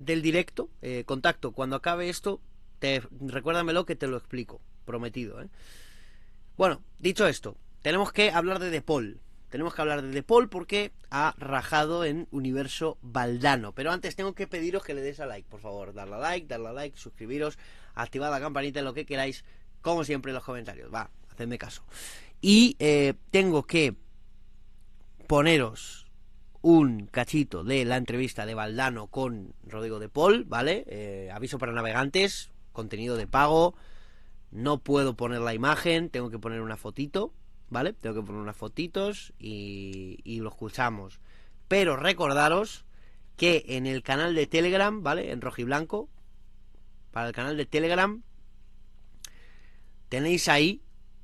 del directo, contacto, cuando acabe esto, recuérdamelo que te lo explico, prometido, ¿eh? Bueno, dicho esto, tenemos que hablar de De Paul. Tenemos que hablar de De Paul porque ha rajado en Universo Valdano. Pero antes tengo que pediros que le deis a like, por favor. Darle a like, suscribiros, activad la campanita, lo que queráis, como siempre en los comentarios. Va, hacedme caso. Y tengo que poneros un cachito de la entrevista de Valdano con Rodrigo De Paul, ¿vale? Aviso para navegantes, contenido de pago. No puedo poner la imagen, tengo que poner una fotito, ¿vale? Tengo que poner unas fotitos y lo escuchamos. Pero recordaros que en el canal de Telegram, ¿vale? En rojiblanco, para el canal de Telegram, tenéis ahí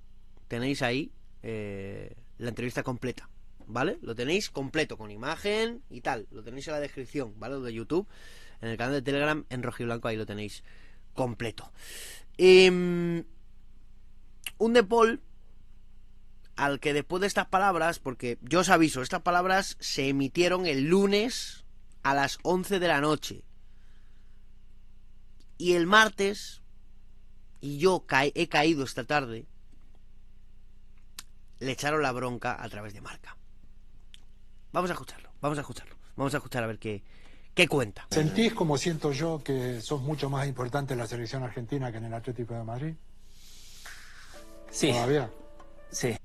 la entrevista completa, ¿vale? Lo tenéis completo, con imagen y tal. Lo tenéis en la descripción, ¿vale? Lo de YouTube. En el canal de Telegram, en rojiblanco, ahí lo tenéis completo. Un De Paul al que después de estas palabras, porque yo os aviso, estas palabras se emitieron el lunes a las 11 de la noche. Y el martes, y yo he caído esta tarde, le echaron la bronca a través de Marca. Vamos a escucharlo. Vamos a escuchar a ver qué cuenta. ¿Sentís, como siento yo, que sos mucho más importante en la selección argentina que en el Atlético de Madrid? Sí. ¿Todavía? Sí.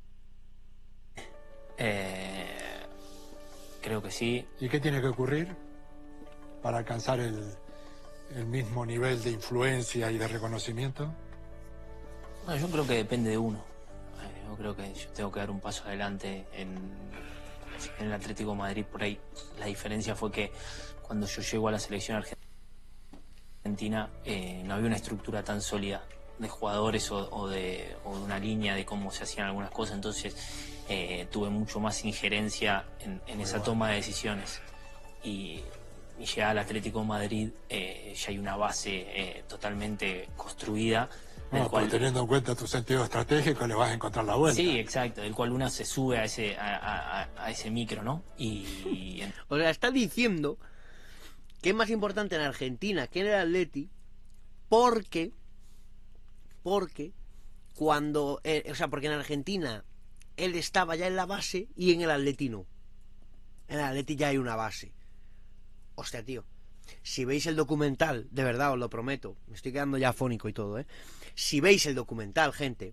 Creo que sí. ¿Y qué tiene que ocurrir para alcanzar el mismo nivel de influencia y de reconocimiento? Bueno, yo creo que depende de uno. Yo creo que yo tengo que dar un paso adelante en el Atlético de Madrid. Por ahí la diferencia fue que cuando yo llego a la selección argentina no había una estructura tan sólida de jugadores o de una línea de cómo se hacían algunas cosas. Entonces tuve mucho más injerencia en esa toma de decisiones. Y llegar al Atlético de Madrid ya hay una base totalmente construida. No, cual, teniendo en cuenta tu sentido estratégico, le vas a encontrar la vuelta. Sí, exacto, del cual una se sube a ese micro, ¿no? O sea, está diciendo que es más importante en Argentina que en el Atleti porque cuando... porque en Argentina él estaba ya en la base y en el Atleti no. En el Atleti ya hay una base. Hostia, tío. Si veis el documental, de verdad os lo prometo, me estoy quedando ya afónico y todo, si veis el documental, gente,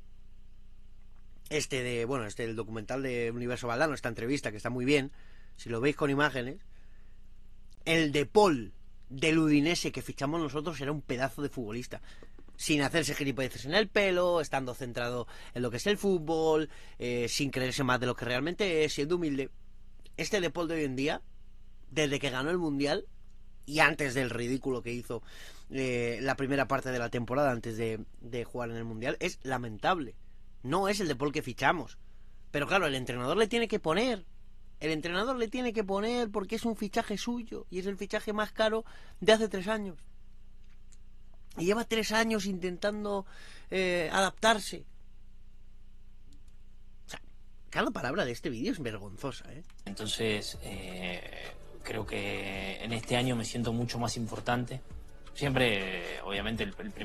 el documental de Universo Valdano, esta entrevista que está muy bien, si lo veis con imágenes, el De Paul del Udinese que fichamos nosotros era un pedazo de futbolista, sin hacerse gilipolleces en el pelo, estando centrado en lo que es el fútbol, sin creerse más de lo que realmente es, siendo humilde. Este De Paul de hoy en día, desde que ganó el Mundial y antes del ridículo que hizo la primera parte de la temporada, antes de jugar en el Mundial, es lamentable. No es el De Paul que fichamos. Pero claro, el entrenador le tiene que poner. El entrenador le tiene que poner porque es un fichaje suyo y es el fichaje más caro de hace 3 años. Y lleva 3 años intentando adaptarse. O sea, cada palabra de este vídeo es vergonzosa, Entonces, creo que en este año me siento mucho más importante. Siempre, obviamente,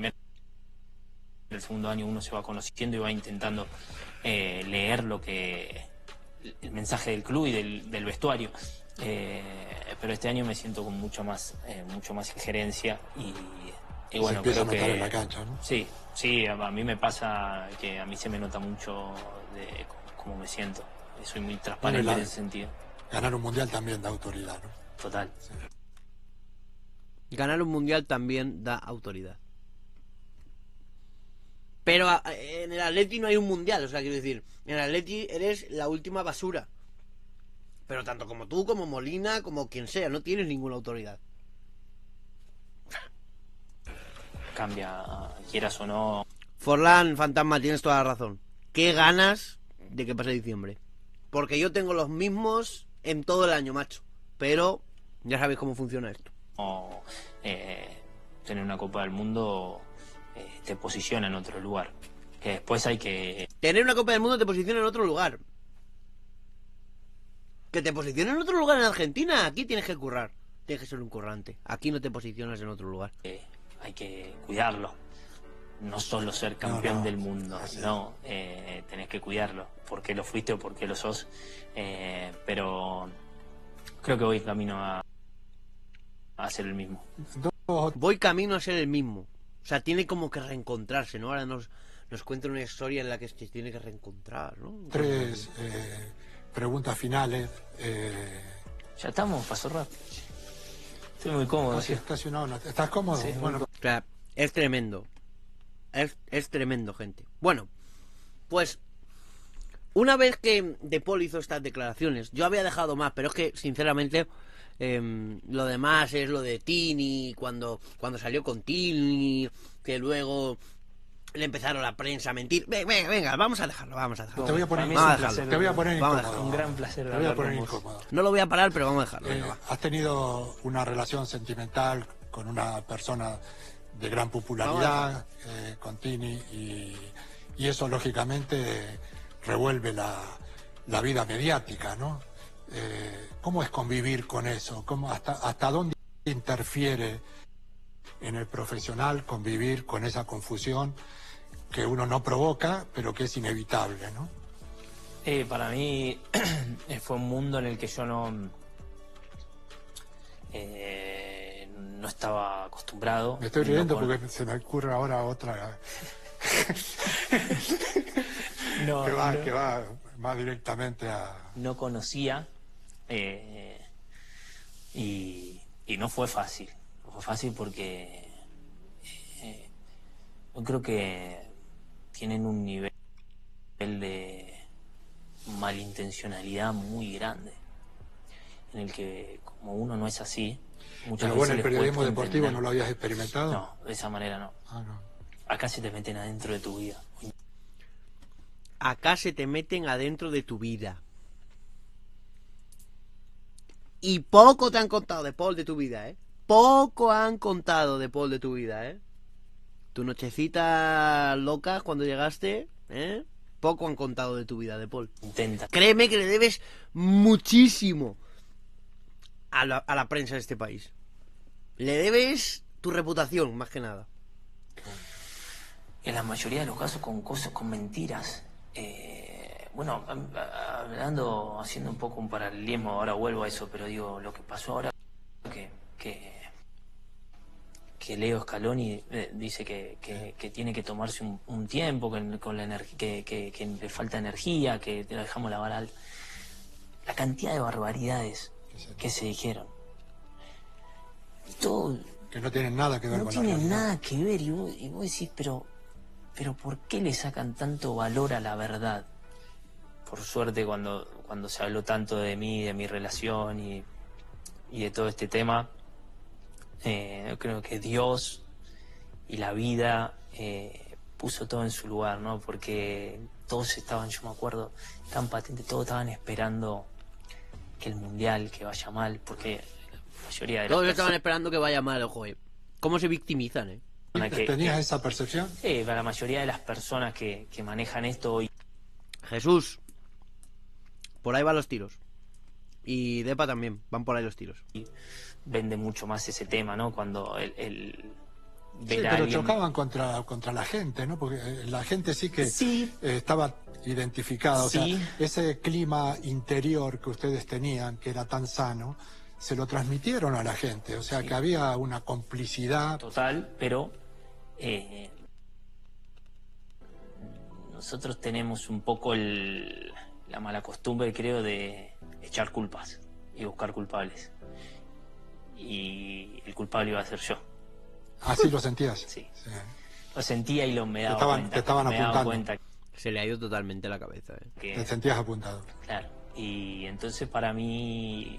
el segundo año uno se va conociendo y va intentando leer el mensaje del club y del vestuario. Pero este año me siento con mucho más injerencia y bueno, se empieza creo a notar que en la cancha, ¿no? Sí, a mí me pasa que a mí se me nota mucho de cómo me siento. Soy muy transparente en ese sentido. Ganar un mundial también da autoridad, ¿no? Total. Sí. Ganar un mundial también da autoridad. Pero en el Atleti no hay un mundial, o sea, quiero decir, en el Atleti eres la última basura. Pero tanto como tú, como Molina, como quien sea, no tienes ninguna autoridad. Cambia, quieras o no. Forlán, Fantasma, tienes toda la razón. ¿Qué ganas de que pase diciembre? Porque yo tengo los mismos en todo el año, macho. Pero ya sabéis cómo funciona esto. Tener una Copa del Mundo te posiciona en otro lugar. Que después hay que... Tener una Copa del Mundo te posiciona en otro lugar. Que te posicione en otro lugar en Argentina. Aquí tienes que currar. tienes que ser un currante. Aquí no te posicionas en otro lugar. Hay que cuidarlo. No solo ser campeón No, del mundo, así es. no, tenés que cuidarlo, porque lo fuiste o porque lo sos. Pero creo que voy camino a ser el mismo. Voy camino a ser el mismo. O sea, tiene como que reencontrarse, ¿no? Ahora nos cuenta una historia en la que se tiene que reencontrar, ¿no? Tres preguntas finales. Ya estamos, pasó rápido. Estoy muy cómodo. Casi una hora. ¿Estás cómodo? Sí, muy Bueno, O sea, es tremendo. Es tremendo, gente. Bueno, pues una vez que De Paul hizo estas declaraciones, yo había dejado más, pero es que, sinceramente, lo demás es lo de Tini, cuando salió con Tini, que luego le empezaron la prensa a mentir. Venga, vamos a dejarlo. te voy a poner, Para mí vamos a es un dejarlo. placer. te voy a poner Vamos a incómodo. Un gran placer Te voy a hablar poner con vos. incómodo. No lo voy a parar, pero vamos a dejarlo. Venga, va. Has tenido una relación sentimental con una persona de gran popularidad, con Tini, y eso lógicamente revuelve la vida mediática, ¿no? ¿Cómo es convivir con eso? ¿Hasta dónde interfiere en el profesional convivir con esa confusión que uno no provoca, pero que es inevitable, ¿no? Para mí fue un mundo en el que yo no estaba acostumbrado. Me estoy riendo No con- porque se me ocurre ahora otra no, que va más directamente a... no conocía y no fue fácil. No fue fácil porque yo creo que tienen un nivel de malintencionalidad muy grande, en el que como uno no es así, muchas Pero bueno, veces el les periodismo cuesta deportivo entender. no lo habías experimentado. No, de esa manera no. Ah, no. Acá se te meten adentro de tu vida. Acá se te meten adentro de tu vida. Y poco te han contado de Paul de tu vida, ¿eh? Poco han contado de Paul de tu vida, ¿eh? Tu nochecita loca cuando llegaste, ¿eh? Poco han contado de tu vida, de Paul. Intenta. Créeme que le debes muchísimo a la prensa de este país. Le debes tu reputación, más que nada. En la mayoría de los casos con cosas, con mentiras. Bueno, hablando, haciendo un poco un paralelismo, ahora vuelvo a eso, pero digo, lo que pasó ahora, que Leo Scaloni dice que tiene que tomarse un tiempo, con la que le falta energía, que te dejamos la vara alta. La cantidad de barbaridades que se dijeron. Y todo Que no tienen nada que ver no con la tiene realidad. nada que ver, y vos decís, pero ¿por qué le sacan tanto valor a la verdad? Por suerte, cuando se habló tanto de mí, de mi relación y de todo este tema, yo creo que Dios y la vida puso todo en su lugar, ¿no? Porque todos estaban, yo me acuerdo, tan patente, todos estaban esperando que el mundial, que vaya mal, porque la mayoría de las Todos estaban personas esperando que vaya mal, ojo, ¿eh? ¿Cómo se victimizan, eh? ¿Tenías esa percepción? para la mayoría de las personas que manejan esto hoy, Jesús, por ahí van los tiros. Y Depa también, van por ahí los tiros. vende mucho más ese tema, ¿no? Cuando el Sí, ver a pero alguien... chocaban contra la gente, ¿no? Porque la gente sí que Sí. estaba identificada. O Sí. sea, ese clima interior que ustedes tenían, que era tan sano, se lo transmitieron a la gente. O sea, que había una complicidad. Total, pero nosotros tenemos un poco la mala costumbre, creo, de echar culpas y buscar culpables. Y el culpable iba a ser yo. Así lo sentías. Sí. Sí. Lo sentía y me daba estaban- cuenta. te estaban me daba apuntando. cuenta Se le ha ido totalmente la cabeza, eh. que... Te sentías apuntado. Claro, y entonces para mí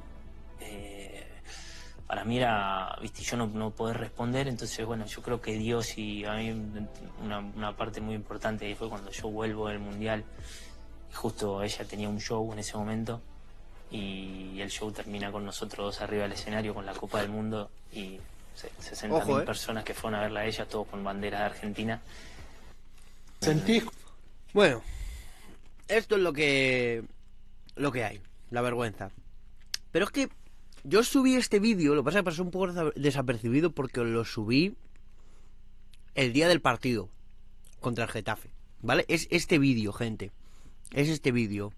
era, viste, yo no poder responder, entonces bueno, yo creo que Dios, y a mí una parte muy importante ahí fue cuando yo vuelvo del Mundial, y justo ella tenía un show en ese momento, y el show termina con nosotros dos arriba del escenario con la Copa del Mundo, y 60.000 Ojo, personas que fueron a verla a ella, todos con bandera de Argentina. ¿Sentís? Bueno, esto es lo que hay, la vergüenza. Pero es que Yo subí este vídeo, lo que pasa es que pasó un poco desapercibido porque lo subí el día del partido contra el Getafe, ¿vale? Es este vídeo, gente. Es este vídeo.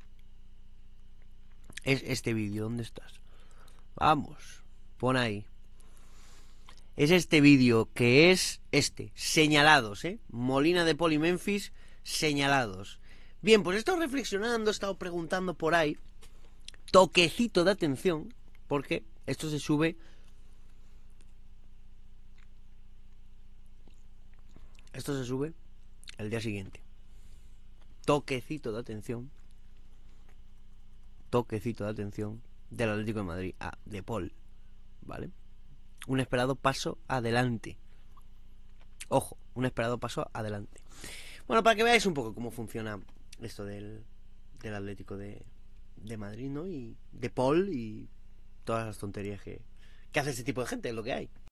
Es este vídeo. ¿Dónde estás? Vamos, pon ahí. Es este vídeo que es este, señalados, Molina, De Paul y Memphis, señalados. Bien, pues he estado reflexionando, he estado preguntando por ahí. Toquecito de atención, porque esto se sube... Esto se sube el día siguiente. Toquecito de atención. Toquecito de atención del Atlético de Madrid a De Paul, ¿vale? Un esperado paso adelante. Ojo, un esperado paso adelante. Bueno, para que veáis un poco cómo funciona esto del Atlético de Madrid, ¿no? Y De Paul y todas las tonterías que hace este tipo de gente, es lo que hay.